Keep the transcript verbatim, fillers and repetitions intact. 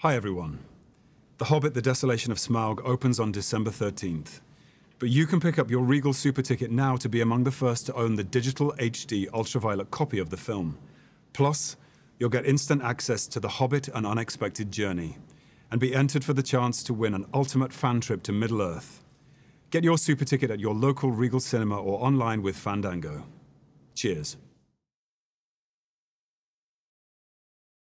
Hi everyone. The Hobbit, The Desolation of Smaug opens on December thirteenth. But you can pick up your Regal Super Ticket now to be among the first to own the digital H D ultraviolet copy of the film. Plus, you'll get instant access to The Hobbit, An Unexpected Journey, and be entered for the chance to win an ultimate fan trip to Middle-earth. Get your Super Ticket at your local Regal cinema or online with Fandango. Cheers.